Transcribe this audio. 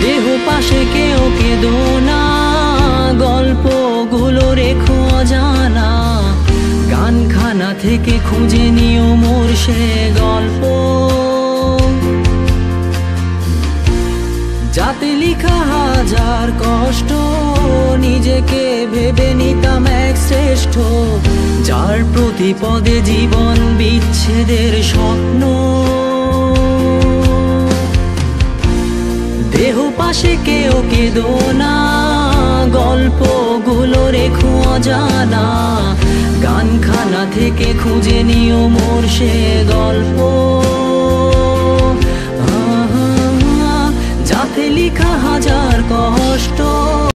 দেহ পাশে কেউ কেঁদো না, গল্পগুলো রেখো অজানা, গানখানা থেকে খুঁজে নিও মোর সে গল্প, যাতে লিখা হাজার কষ্ট নিজেকে ভেবে নিতাম এক শ্রেষ্ঠ, যার প্রতি পদে জীবন বিচ্ছেদের স্বপ্ন। দেহ পাশে কেউ কেঁদো না, গল্পগুলো রেখো অজানা, গানখানা থেকে খুঁজে নিও মোর সে গল্প, যাতে লিখা হাজার কষ্ট